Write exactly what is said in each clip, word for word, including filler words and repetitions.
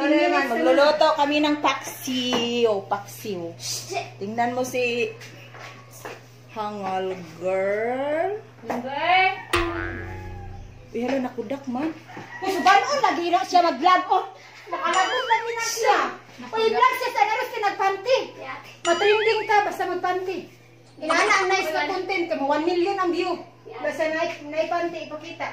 minutes. Magluluto kami ng paksiw. Paksiw. Tingnan mo si Hangal Girl. Girl. Uy, hala, nakudak man. Kung subanoon, lagi na siya mag-vlog. Oh, nakalagod lagi na siya. Uy, vlog siya sa naros ka nagpanty. Matrending ka, basta magpanty. Inana ang nice na content ka mo. one million ang view. Basta naipanty, ipakita.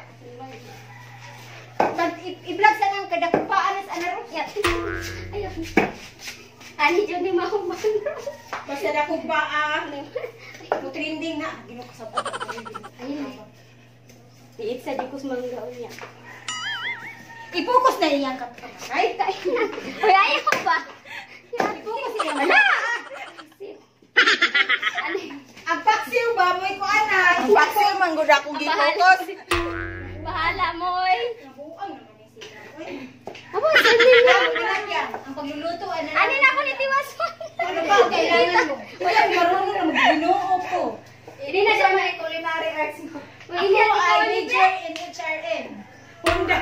I-vlog sa nang kadakupaan sa naros. Ayun. Ani dyan ni mahumang. Basta dakupaan. Matrending na. Ginukasapot. Ayun. Iit sa dikos manggaon niya. I-focus na iyang kapatay. Uy, ayaw ba? I-focus iyang Wala! Ang paksiw ba? Mo'y ko anak. Ang paksiw, manggod akong gifocus. Bahala mo, oy. Nabuang naman yung sila. Abo, sabi na. Ang pagluluto, ano na? Ano na ako ni Tiwas mo? Ano ba? Kailangan mo. Wala, marunong na mag-binuo ko. Hindi na siya may culinary arts mo. Ako ay major in H R M. Honda.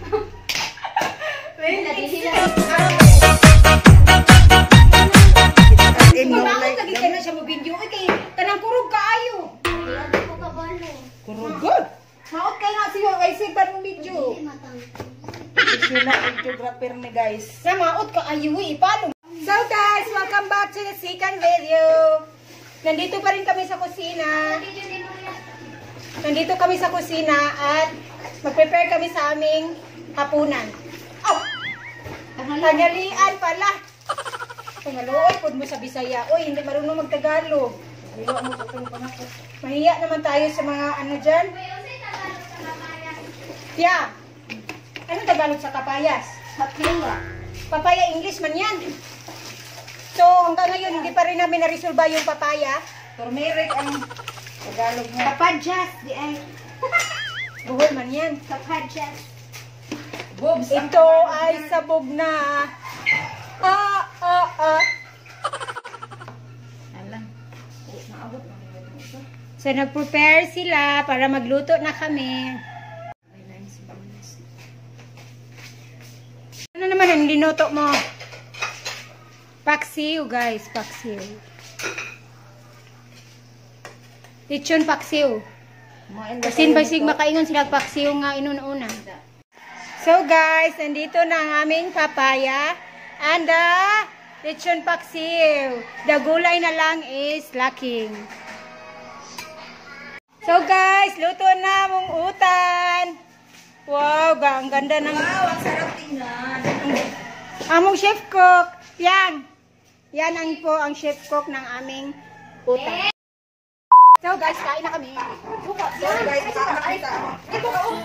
Kumakot lagi ka na siya mo video. Uy, kay kanang kurog kaayo. Hindi ko kabalo. Kurugod. Maot kayo nga siyo. Ay, sipan mo video. Sila ang geographer ni guys. Sa maot ka ayo eh. Paano? So guys, welcome back to the second video. Nandito pa rin kami sa kusina. Nandito kami sa kusina at mag-prepare kami sa aming hapunan. Oh! Tanghalian pala. Tangaluoy, pud mo sa Bisaya. Uy, hindi marunong magtagalog. Mahiya naman tayo sa mga ano dyan. Yeah. Anong Tagalog sa kapayas? Papaya. Papaya, English man yan. So, hanggang ngayon, hindi pa rin namin na-resolve yung papaya. Turmeric ang Tagalog mo. Papadyas, di ay. Buhol man yan. Papadyas. Boobs. Ito ay sabog na. Ah, ah, ah. Alam. Naabot. So, nag-prepare sila para magluto na kami. Ano naman ang linuto mo? Paksiw, guys. Paksiw. Lechon paksiw. Kasin ba sig makaingon sila paksiw nga inuna-una. So guys, nandito na ang aming papaya and the lechon paksiw. The gulay na lang is lacking. So guys, luto na mong utan. Wow, ang ganda ng... Wow, ang sarap tingnan. Among chef cook. Yan. Yan ang po ang chef cook ng aming utan. So guys, kain na kami. So guys, saan nakita? Ito ka, oh.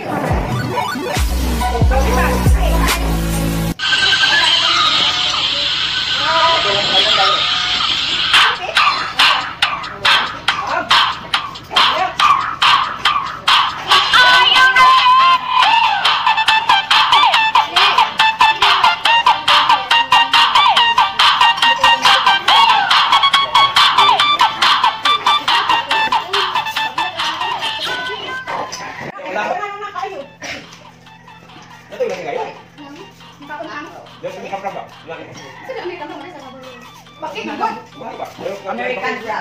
American crab.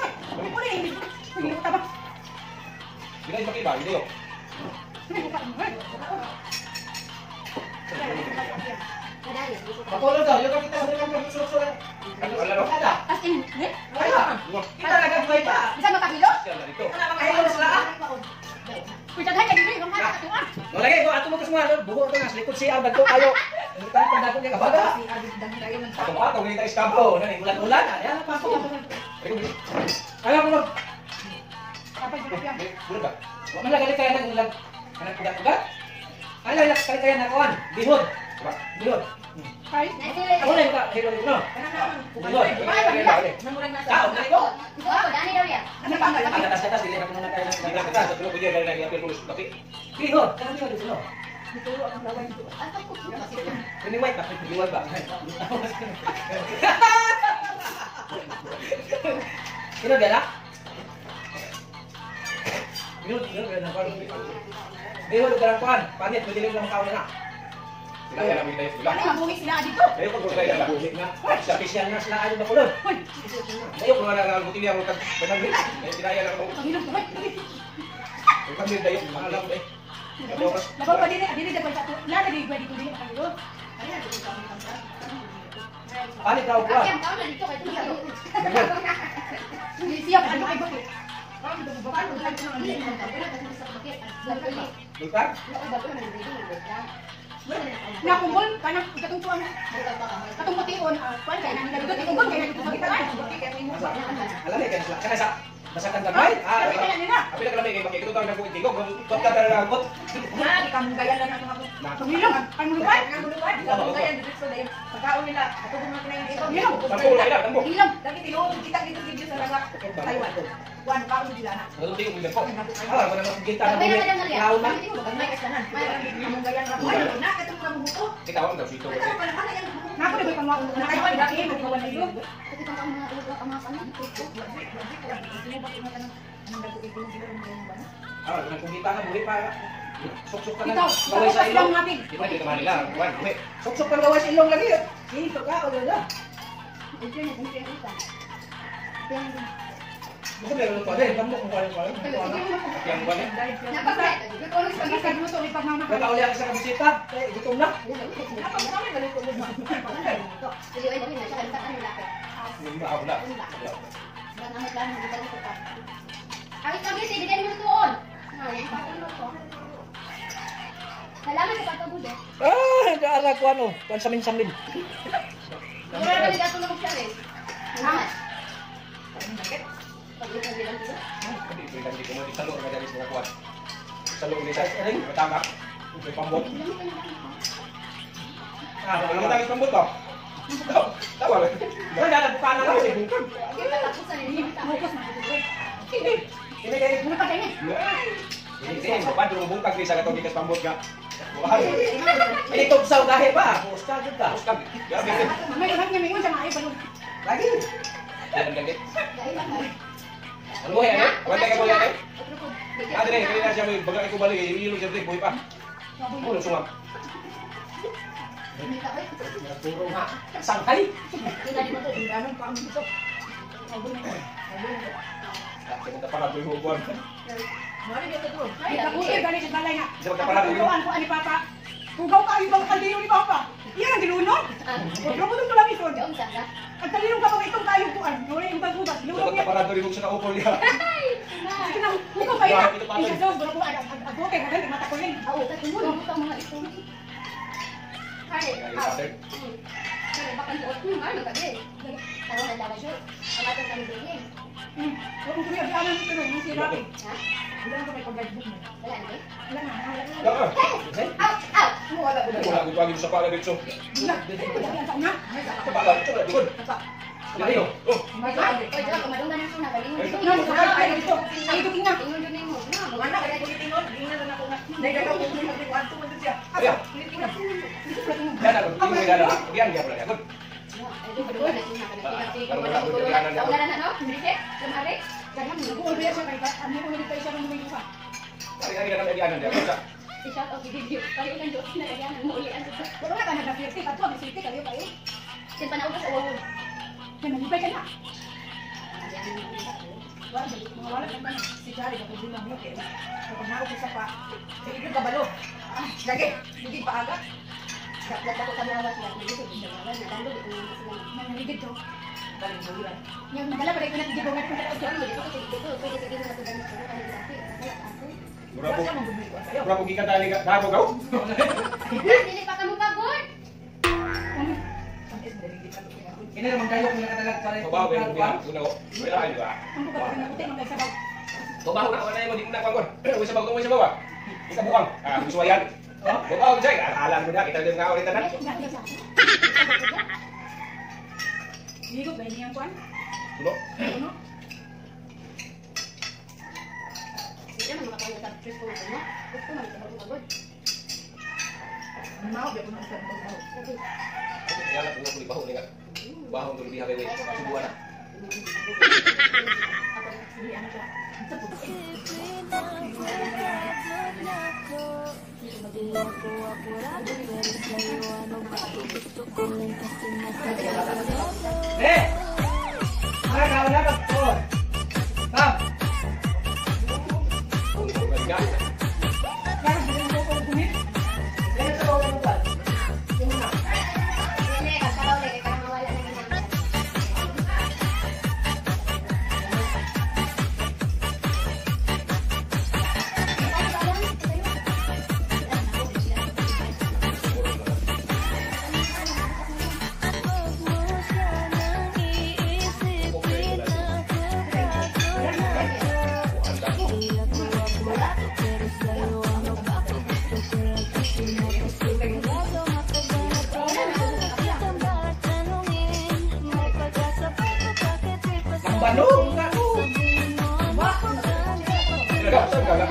Bakulod daw, yung kita sa mga sulok-sulok. Ano ano kada? As in, eh? Kita nagagaway pa. Bisa makahilo? Dito. Ano makahilo sila? Kuya daghan ka dito, mga katuan. Wala kayo ato mo kasma, buho to nga likod siya dagko kayo. Mutan pa dato niya kabaga. Ato pa to kita iskabro, nani ulan-ulan. Ayan pa pa. Alam mo. Apa yan? Buro ba? Wa man lagali kaya nang ulan. Anak kuda-kuda. Ala la kali kaya na kuan. Bihod. Bihod. Ay, Ako na ka hilo no. Bihod. Tao na ko. Dani daw ya. ano pa nga? Ang atas-atas dili na muna kayo ng atas. Sa tulo biya dali na pulis tapi. Bihod, kana niyo dito no. Dituro ang lawan dito. Ini white ba? Ini white ba? Kino dia nak? Kino kino dia nak. Dia udah garang kuan, panit bediling lang kawan na. Kaya namin tayo sila. Ano nga buhi sila dito? Kayo pag kaya na buhi nga. Sa pisyan na sila ano na kulon. Kayo kung wala nga buti niya mo tag banagri. Kayo kinaya na ko. Pangilong kamay. Kung kami dayo maalam eh. Labaw pa din, dili dapat sa lala di pwede ko din pangilong. Ani daw ko. Kaya tao na dito kay Tulo. Siya pa ano ay bakit? Bukan? Na kumbol kanang katong tuang katong patiun kuan kay nang nalugod ikong kay nang magitan. Alam ni kan kana sa masakan gamay. Ah, abi na kami kay makikita tayo na ko tingog. Kung ka dara ragot. Na di ka mong gayan lang ako. Pangilong ang lupat, ang lupat. Di ka mong gayan dito sa dai. Pagkaon nila, katong mga kinain ito. Pangilong. Tambo na ila, tambo. Pangilong. Dati tinuod kita dito video sa laga. Taiwan. Kuan kaon sila na. Ano tingog mo ko? Ah, wala na kita na May buhi. naman lang Laon na. May kasanan. May mong gayan ra. Na katong mga buko. Kita wa daw sito. Na ko di pangwa na kayo dati mo kawan nilo. Kasi kung ang mga ulo ang mga kanan. Ah, kung kita na buhi pa. Sok-sok ka na. Ito, Gaway sa ilong. natin. Di ba dito Manila? Kuan, buhi. Sok-sok ka gaway sa ilong lagi. Dito ka o dala. Bukan meron pa din, tamo kung kuan kuan. Yang kuan eh. Kaya uli ako sa kabisita. Eh, gutom na. Hindi ako na. Salamat sa pagkabude. Ah, daara ko ano, kuan samin-samin. Wala ka nila tulong siya rin. Salamat. Hindi ko hindi ko mo ditalo nga dari sa kuan. Salo ni sa ring, tama. May pambot. Ah, wala tayong pambot ba? Tawa. Wala na pa na kasi bukod. Kita tapos sa rin. Ini kaya Ano pa kanya? ini din, pa dulu bungkag ni sa katong gikas pambot ga. Wah. Ini tugsaw dahil ba? Ustad ka. Ustad. Grabe. May ulang niya may unsa maayo balon. Lagi. Dan gagit. Ano mo yan eh? Wala ka boleh eh? Ah, dire, kaya na siya may bagay ko balik, ililog siya dire, buhay pa. Ano sumam? Naturo nga. Sanghay. Ganun pa ang dito. Kita para buhay mo buwan. Mari dito to. Ay, kabuti gali sa balay nga. Isa ka para buhay mo. Kuan ko ani papa. Kugaw ka ibang kaldero ni papa. Iyan ang gilunon. Pero mo to lang ito. Yung sana. Ang talino ka pag itong tayo kuan. Wala yung tagubat. Isa Gilunon ka niya. para buhay mo siya na upol niya. Sige na. Ikaw pa ina. Isa sa bro ko ang agote ka gali mata ko rin. Oo, katulong mo ito mga ito. Ay, ah. Kaya bakit suot mo? Ano ka din? Taro na daw siya. Ang atong kami din. Hmm. Kung kuya di alam ko rin si Rapi. Ha? Wala ko may pag-guide mo. Wala na eh. Wala na. Daka. Out! Out! Wala ko Wala ko pagin sa pala dito. Wala. Wala sa una. Sa pala dito, dikod. Dito. Oh. Oy, diba, kumadungan na siya. Nagaling mo. Tingnan mo sa kaya dito. Ay dito tingnan. Tingnan din mo. Mana kaya ko tingnan. Tingnan na ako nga. Dai daw ko tingnan ko anto mo siya. Ayan. Yan ako, tingin mo dala. Diyan dia pala. Good. Ko rin siya kay ano ko rin siya ng mga Ari ari na diyan dia. Bisa. I-shout out video. Kaya ilang doon na kaya nang muulian sa Wala ka na na-flirty ka to, bisiti kayo kayo. Sin panahon sa ulo. Kaya nalipay ka na. Wala, mga wala ka na si Chari ka kung lang mo kaya. Kapag naupos sa pa, sige ka kabalo. Ah, lagi, hindi pa aga. Dapat ako sa mga wala. Hindi ko bisa wala. Nalalo dito naman sila. Nangyigid to. Galing mo yan. Yung nagala pa rin ko na hindi ko nga kung Dito, dito, dito. Pwede sige na ito ganito. Ano dati? Kaya ako. Mura po. Mura po gikan tali ka. Dabo gaw. Dili pa ka mo pagod. Ini naman kayo kung nakatalag para ito. Babaw ben biya. Una ko. Wala ay ba. Ang ko pa rin nakutin ang kaysa bag. Babaw na wala mo di na kwangkon. Uy sa bago mo sa bawa. Kita buang. Ah, gusuwayan. Babaw jay. Alam mo na kita din nga ulit tanan. Hindi ko ba niyang kuan? Tulo. Ano? Hindi naman makakaya sa trip ko mo. Gusto man sa pagod. Mau biya ko na sa bag. Kasi Yan na puno ko baho ni nga. Baho tuloy biha kay. Subuan na. ako Sige, ano ka? Ito po. Eh! Mga kawan na to. Stop! Hindi, kasalaw lang. Ikaw mawala na ganyan. Ang banong ka ko. Nagkakasal ka lang.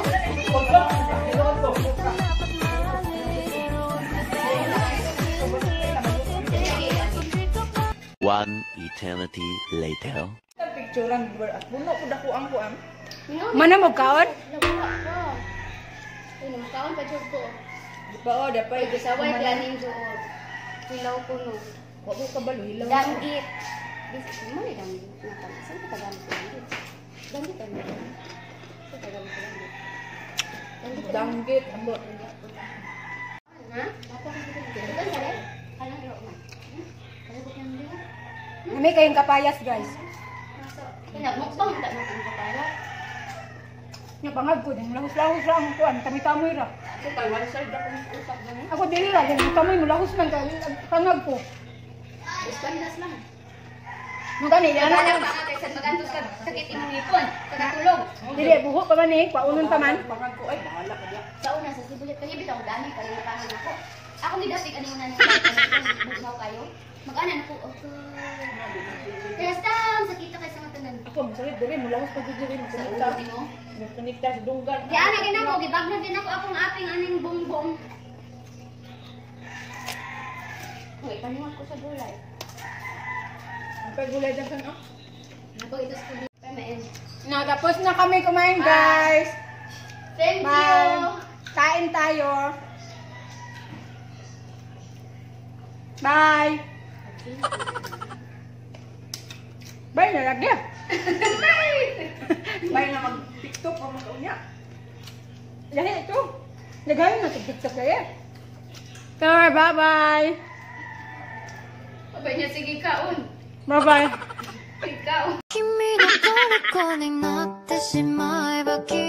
One eternity later. Picture lang, at buno ko dako ang kuan. Mana mo kaon? Nawala ka. Ano, makaon pa dyan ko. Di ba o, dapat Gisaway planning doon. Hilaw puno. Wag ko kabalo, hilaw. Danggit. Bis- Ano may danggit? Nakam- Saan ka tagamit ko danggit? Danggit ano? Saan ka tagamit ko danggit? Danggit ano? Danggit, ambot. Ha? Bata ka dito. Ito ka rin? Anong iro na? Hmm? Kalabot ng dito? Kami kayong kapayas, guys. Pinagmukbang tak na kung kapala. Nga bangag ko din, lahus-lahus lang ang kuan, kami-tamoy ra. Ako kay one side ako ng usap gani. Ako dili ra, yung tamoy mo lahus man kay pangag ko. Ispandas lang. Mo gani Wala ana lang pa ka sa magantos ka sakit imong ipon. Kagatulog. dili buho pa man ni, paunon pa man. Bangag ko ay bahala ka diya. Sa una sa sibulit kanya bitaw dami kay nakahan ako. Ako ni dati kanina na bugnaw kayo. Mag-ana ako. Okay. Kaya stam sakita kay sa matanan. Ako masakit diri mo lahos pag diri mo Sa kunikta. ulo mo. Mo kunikta sa dunggan. Di ana gid ako, gibagna din ako akong aping aning bongbong. Uy, paniwag ko sa gulay. Ang pagulay daw kan ah. Ako ito sa kulit. Pamain. Na tapos na kami kumain, guys. Thank Bye. you. Kain tayo. Bye. Bye na lagi. Bay na mag TikTok pa man unya. Dahil ito. Nagayon na sa TikTok kaya. So, bye-bye. Abay niya sige kaon. Bye-bye. Ikaw. 君の虜になってしまえばきっ